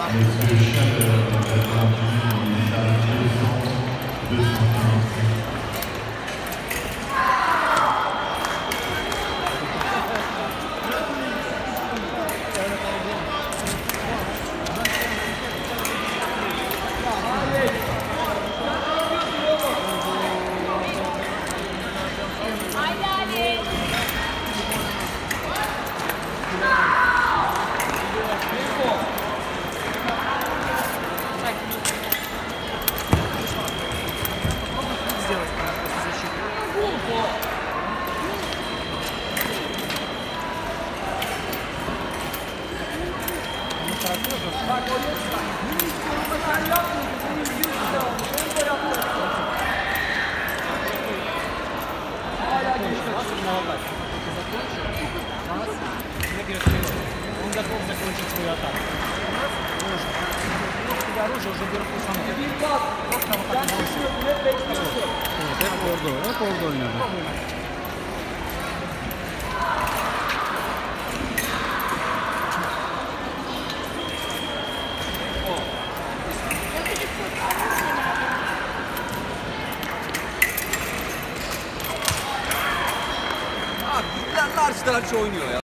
Monsieur Chaleur, numéro 215. Он готов закончить свою атаку. Оружие уже вверху само. Hep orada oynadı. Abi bizden karşı tarafçı oynuyor ya.